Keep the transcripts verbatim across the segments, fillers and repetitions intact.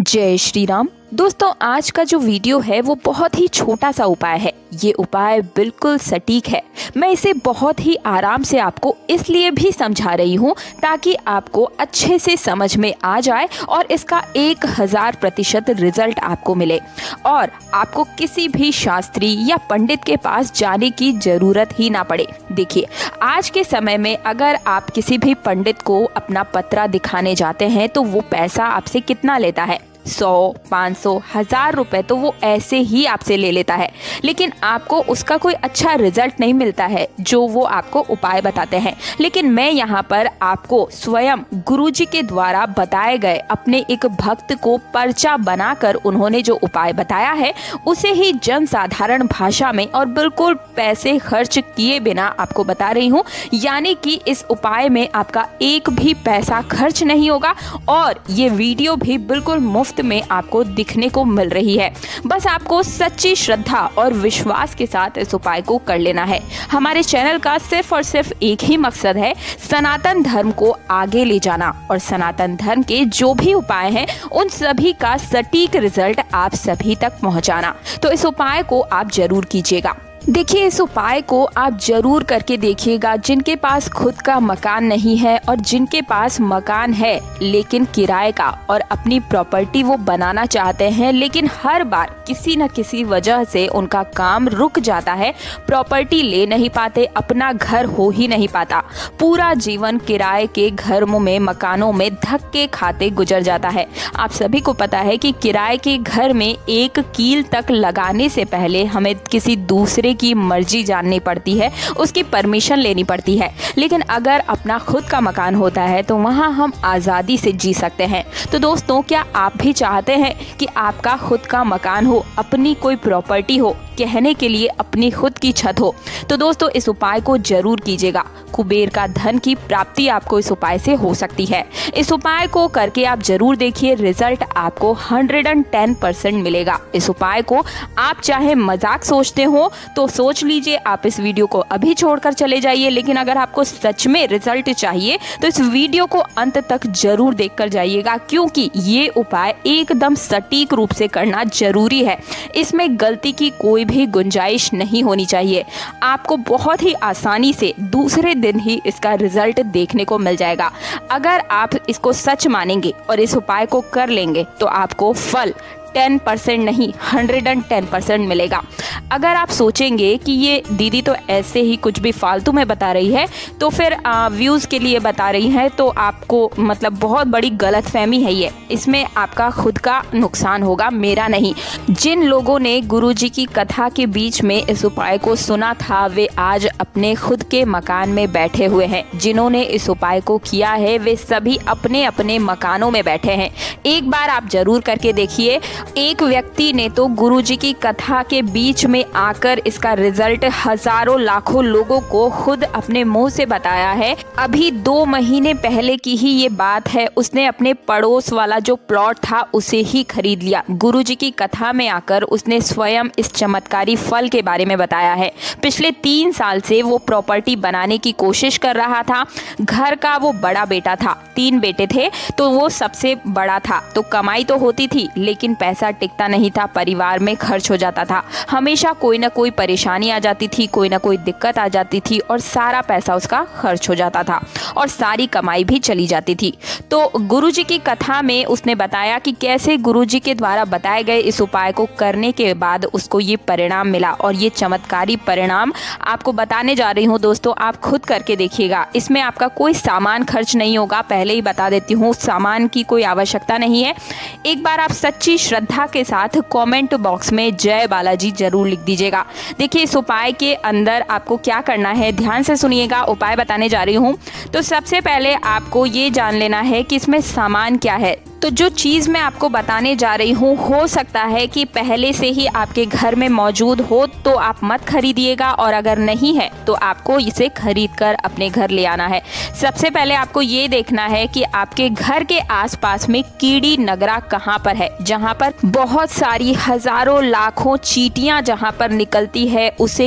जय श्री राम। दोस्तों, आज का जो वीडियो है वो बहुत ही छोटा सा उपाय है। ये उपाय बिल्कुल सटीक है। मैं इसे बहुत ही आराम से आपको इसलिए भी समझा रही हूँ ताकि आपको अच्छे से समझ में आ जाए और इसका एक हजार प्रतिशत रिजल्ट आपको मिले और आपको किसी भी शास्त्री या पंडित के पास जाने की जरूरत ही ना पड़े। देखिए, आज के समय में अगर आप किसी भी पंडित को अपना पत्रा दिखाने जाते हैं तो वो पैसा आपसे कितना लेता है? सौ, पाँच सौ, हजार रुपए तो वो ऐसे ही आपसे ले लेता है, लेकिन आपको उसका कोई अच्छा रिजल्ट नहीं मिलता है जो वो आपको उपाय बताते हैं। लेकिन मैं यहाँ पर आपको स्वयं गुरुजी के द्वारा बताए गए अपने एक भक्त को पर्चा बनाकर उन्होंने जो उपाय बताया है उसे ही जन साधारण भाषा में और बिल्कुल पैसे खर्च किए बिना आपको बता रही हूँ। यानी कि इस उपाय में आपका एक भी पैसा खर्च नहीं होगा और ये वीडियो भी बिल्कुल मुफ्त में आपको दिखने को मिल रही है। बस आपको सच्ची श्रद्धा और विश्वास के साथ इस उपाय को कर लेना है। हमारे चैनल का सिर्फ और सिर्फ एक ही मकसद है, सनातन धर्म को आगे ले जाना और सनातन धर्म के जो भी उपाय हैं उन सभी का सटीक रिजल्ट आप सभी तक पहुंचाना। तो इस उपाय को आप जरूर कीजिएगा। देखिए, इस उपाय को आप जरूर करके देखिएगा। जिनके पास खुद का मकान नहीं है और जिनके पास मकान है लेकिन किराए का और अपनी प्रॉपर्टी वो बनाना चाहते हैं, लेकिन हर बार किसी न किसी वजह से उनका काम रुक जाता है, प्रॉपर्टी ले नहीं पाते, अपना घर हो ही नहीं पाता, पूरा जीवन किराए के घरों में मकानों में धक्के खाते गुजर जाता है। आप सभी को पता है कि किराए के घर में एक कील तक लगाने से पहले हमें किसी दूसरे की मर्जी जाननी पड़ती है, उसकी परमिशन लेनी पड़ती है। लेकिन अगर अपना खुद का मकान होता है तो वहां हम आज़ादी से जी सकते हैं। तो दोस्तों, क्या आप भी चाहते हैं कि आपका खुद का मकान हो, अपनी कोई प्रॉपर्टी हो, कहने के लिए अपनी खुद की छत हो? तो दोस्तों, इस उपाय को जरूर कीजिएगा। कुबेर का धन की प्राप्ति आपको इस उपाय से हो सकती है। इस उपाय को करके आप जरूर देखिए, रिजल्ट आपको एक सौ दस परसेंट मिलेगा। इस उपाय को आप चाहे मजाक सोचते हो तो सोच लीजिए, आप इस वीडियो को अभी छोड़कर चले जाइए। लेकिन अगर आपको सच में रिजल्ट चाहिए तो इस वीडियो को अंत तक जरूर देखकर जाइएगा, क्योंकि ये उपाय एकदम सटीक रूप से करना जरूरी है। इसमें गलती की कोई भी गुंजाइश नहीं होनी चाहिए। आपको बहुत ही आसानी से दूसरे दिन ही इसका रिजल्ट देखने को मिल जाएगा। अगर आप इसको सच मानेंगे और इस उपाय को कर लेंगे तो आपको फल टेन परसेंट नहीं एक सौ दस परसेंट मिलेगा। अगर आप सोचेंगे कि ये दीदी तो ऐसे ही कुछ भी फालतू में बता रही है, तो फिर व्यूज़ के लिए बता रही है, तो आपको मतलब बहुत बड़ी गलतफहमी है ये। इसमें आपका खुद का नुकसान होगा, मेरा नहीं। जिन लोगों ने गुरुजी की कथा के बीच में इस उपाय को सुना था वे आज अपने खुद के मकान में बैठे हुए हैं। जिन्होंने इस उपाय को किया है वे सभी अपने अपने मकानों में बैठे हैं। एक बार आप जरूर करके देखिए। एक व्यक्ति ने तो गुरुजी की कथा के बीच में आकर इसका रिजल्ट हजारों लाखों लोगों को खुद अपने मुंह से बताया है। अभी दो महीने पहले की ही ये बात है। उसने अपने पड़ोस वाला जो प्लॉट था उसे ही खरीद लिया। गुरुजी की कथा में आकर उसने स्वयं इस चमत्कारी फल के बारे में बताया है। पिछले तीन साल से वो प्रॉपर्टी बनाने की कोशिश कर रहा था। घर का वो बड़ा बेटा था, तीन बेटे थे तो वो सबसे बड़ा था। तो कमाई तो होती थी लेकिन पैसा टिकता नहीं था, परिवार में खर्च हो जाता था। हमेशा कोई ना कोई परेशानी आ जाती थी, कोई ना कोई दिक्कत आ जाती थी और सारा पैसा उसका खर्च हो जाता था और सारी कमाई भी चली जाती थी। तो गुरुजी की कथा में उसने बताया कि कैसे गुरुजी के द्वारा बताए गए इस उपाय को करने के बाद उसको ये परिणाम मिला और ये चमत्कारी परिणाम आपको बताने जा रही हूँ। दोस्तों, आप खुद करके देखिएगा। इसमें आपका कोई सामान खर्च नहीं होगा, पहले ही बता देती हूँ, सामान की कोई आवश्यकता नहीं है। एक बार आप सच्ची श्रद्धा के साथ कमेंट बॉक्स में जय बालाजी जरूर लिख दीजिएगा। देखिए, इस उपाय के अंदर आपको क्या करना है, ध्यान से सुनिएगा। उपाय बताने जा रही हूँ तो सबसे पहले आपको ये जान लेना है कि इसमें सामान क्या है। तो जो चीज़ मैं आपको बताने जा रही हूँ हो सकता है कि पहले से ही आपके घर में मौजूद हो, तो आप मत खरीदिएगा, और अगर नहीं है तो आपको इसे खरीद कर अपने घर ले आना है। सबसे पहले आपको ये देखना है कि आपके घर के आसपास में कीड़ी नगरा कहाँ पर है। जहाँ पर बहुत सारी हजारों लाखों चींटियाँ जहाँ पर निकलती है उसे ही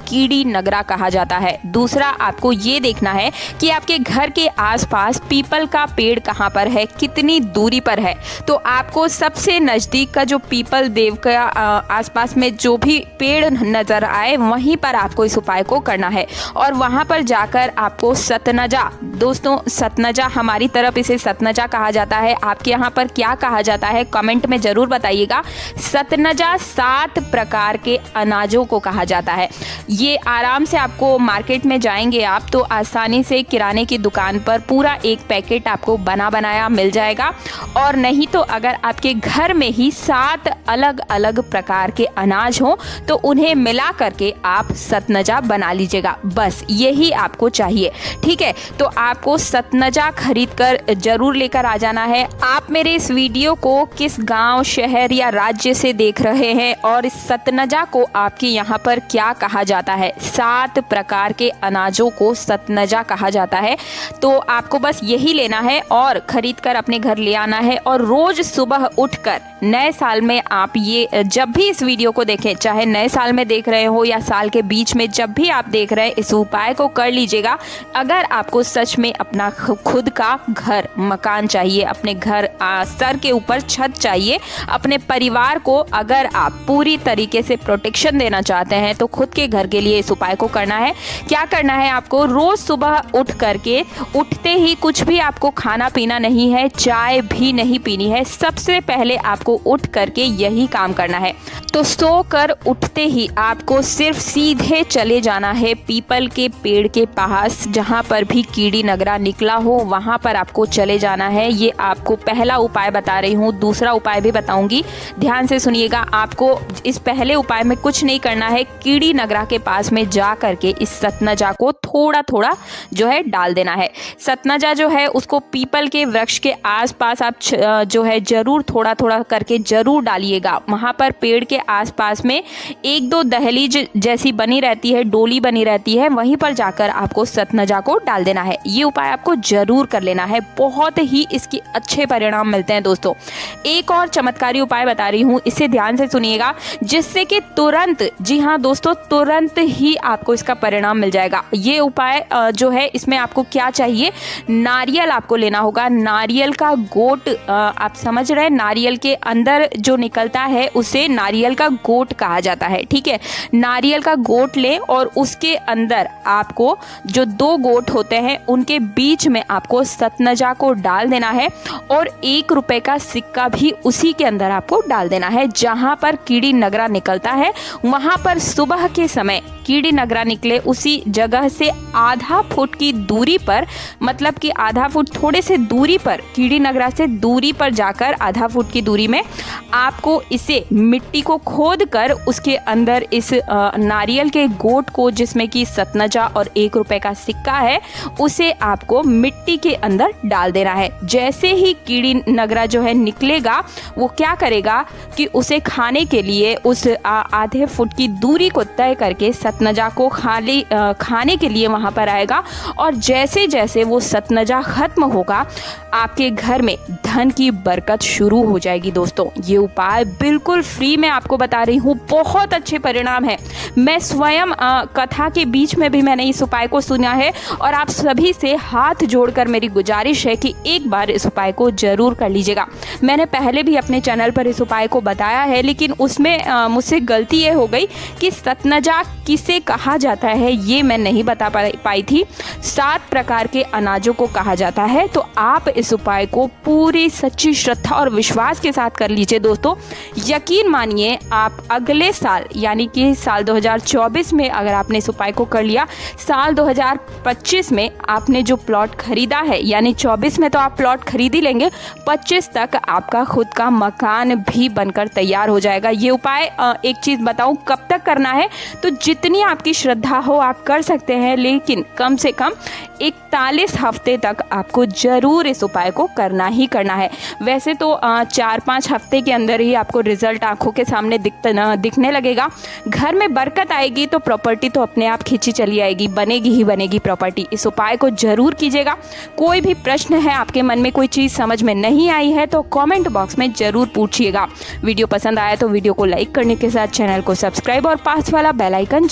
कीड़ी नगरा कहा जाता है। दूसरा, आपको ये देखना है कि आपके घर के आसपास पीपल का पेड़ कहाँ पर है, कितनी दूरी पर है। तो आपको सबसे नज़दीक का जो पीपल देव का आसपास में जो भी पेड़ नज़र आए वहीं पर आपको इस उपाय को करना है और वहाँ पर जाकर आपको सतनजा, दोस्तों सतनजा हमारी तरफ इसे सतनजा कहा जाता है, आपके यहाँ पर क्या कहा जाता है कमेंट में ज़रूर बताइएगा। सतनजा सात प्रकार के अनाजों को कहा जाता है। ये आराम से आपको मार्केट में जाएंगे आप तो आसानी से किराने की दुकान पर पूरा एक पैकेट आपको बना बनाया मिल जाएगा। और नहीं तो अगर आपके घर में ही सात अलग अलग प्रकार के अनाज हो तो उन्हें मिला करके आप सतनजा बना लीजिएगा, बस यही आपको चाहिए। ठीक है, तो आपको सतनजा खरीद कर जरूर लेकर आ जाना है। आप मेरे इस वीडियो को किस गांव, शहर या राज्य से देख रहे हैं और इस सतनजा को आपके यहाँ पर क्या कहा जाता है, सात प्रकार के अनाजों को सतनजा कहा जाता है। तो आपको बस यही लेना है और खरीद कर अपने घर ले आना है और रोज सुबह उठकर नए साल में आप ये जब भी इस वीडियो को देखें, चाहे नए साल में देख रहे हो या साल के बीच में, जब भी आप देख रहे हैं इस उपाय को कर लीजिएगा। अगर आपको सच में अपना खुद का घर, मकान चाहिए, अपने घर आ, सर के ऊपर छत चाहिए, अपने परिवार को अगर आप पूरी तरीके से प्रोटेक्शन देना चाहते हैं तो खुद के घर के लिए इस उपाय को करना है। क्या करना है आपको, रोज सुबह उठ करके उठते ही कुछ भी आपको खाना पीना नहीं है, चाय भी नहीं पीनी है। सबसे पहले आपको उठ करके यही काम करना है। तो सोकर उठते ही आपको सिर्फ सीधे चले जाना है पीपल के पेड़ के पास, जहाँ पर भी कीड़ी नगरा निकला हो वहाँ पर आपको चले जाना है। ये आपको पहला उपाय बता रही हूँ, दूसरा उपाय भी बताऊंगी, ध्यान से सुनिएगा। आपको इस पहले उपाय में कुछ नहीं करना है, कीड़ी नगरा के पास में जा करके इस सतनजा को थोड़ा थोड़ा जो है डाल देना है। सतनजा जो है उसको पीपल के वृक्ष के आसपास आप जो है जरूर थोड़ा थोड़ा करके जरूर डालिएगा। वहाँ पर पेड़ के आसपास में एक दो दहलीज जैसी बनी रहती है, डोली बनी रहती है, वहीं पर जाकर आपको सतनजा को डाल देना है। ये उपाय आपको जरूर कर लेना है, बहुत ही इसके अच्छे परिणाम मिलते हैं दोस्तों। एक और चमत्कारी उपाय बता रही हूँ, इसे ध्यान से सुनिएगा, जिससे कि तुरंत, जी हाँ दोस्तों, तुरंत ही आपको इसका परिणाम मिल जाएगा। ये उपाय जो है इसमें आपको क्या चाहिए, नारियल आपको लेना होगा। नारियल का गोट, आप समझ रहे हैं, नारियल के अंदर जो निकलता है उसे नारियल का गोट कहा जाता है। ठीक है, नारियल का गोट लें और उसके अंदर आपको जो दो गोट होते हैं उनके बीच में आपको सतनजा को डाल देना है और एक रुपए का सिक्का भी उसी के अंदर आपको डाल देना है। जहां पर कीड़ी नगरा निकलता है वहां पर सुबह के समय कीड़ी नगरा निकले उसी जगह से आधा फुट की दूरी पर, मतलब कि आधा फुट थोड़े से दूरी पर, कीड़ी नगरा से दूरी पर जाकर आधा फुट की दूरी में आपको इसे मिट्टी को खोद कर उसके अंदर इस नारियल के गोट को, जिसमें कि सतनजा और एक रुपए का सिक्का है, उसे आपको मिट्टी के अंदर डाल देना है। जैसे ही कीड़ी नगरा जो है निकलेगा वो क्या करेगा कि उसे खाने के लिए उस आधे फुट की दूरी को तय करके सतनजा को खाली खाने के लिए वहां पर आएगा और जैसे जैसे वो सतनजा खत्म होगा आपके घर में धन की बरकत शुरू हो जाएगी। दोस्तों ये उपाय बिल्कुल फ्री में आपको बता रही हूँ, बहुत अच्छे परिणाम है। मैं स्वयं आ, कथा के बीच में भी मैंने इस उपाय को सुना है और आप सभी से हाथ जोड़कर मेरी गुजारिश है कि एक बार इस उपाय को जरूर कर लीजिएगा। मैंने पहले भी अपने चैनल पर इस उपाय को बताया है, लेकिन उसमें मुझसे गलती ये हो गई कि सतनजा किसे कहा जाता है ये मैं नहीं बता पाई थी। सात प्रकार के अनाजों को कहा जाता है। तो आप इस उपाय को पूरी सच्ची श्रद्धा और विश्वास के साथ कर लीजिए दोस्तों। यकीन मानिए आप अगले साल यानी कि साल दो हज़ार चौबीस में अगर आपने इस उपाय को कर लिया, साल दो हज़ार पच्चीस में आपने जो प्लॉट खरीदा है, यानी चौबीस में तो आप प्लॉट खरीद ही लेंगे, पच्चीस तक आपका खुद का मकान भी बनकर तैयार हो जाएगा। ये उपाय एक चीज़ बताऊं कब तक करना है, तो जितनी आपकी श्रद्धा हो आप कर सकते हैं, लेकिन कम से कम इकतालीस हफ्ते तक आपको जरूर इस उपाय को करना ही करना है। वैसे तो चार पाँच हफ्ते के अंदर ही आपको रिजल्ट आंखों के सामने दिखता दिखने लगेगा। घर में बरकत आएगी तो प्रॉपर्टी तो अपने आप खींची चली आएगी, बनेगी ही बनेगी प्रॉपर्टी। इस उपाय को जरूर कीजिएगा। कोई भी प्रश्न है आपके मन में, कोई चीज़ समझ में नहीं आई है तो कमेंट बॉक्स में जरूर पूछिएगा। वीडियो पसंद आया तो वीडियो को लाइक करने के साथ चैनल को सब्सक्राइब और पास वाला बेल आइकन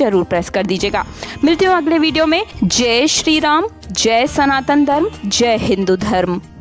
जरूर प्रेस कर दीजिएगा। मिलती हूँ अगले वीडियो में। जय श्री राम, जय सनातन धर्म, जय हिंदू धर्म।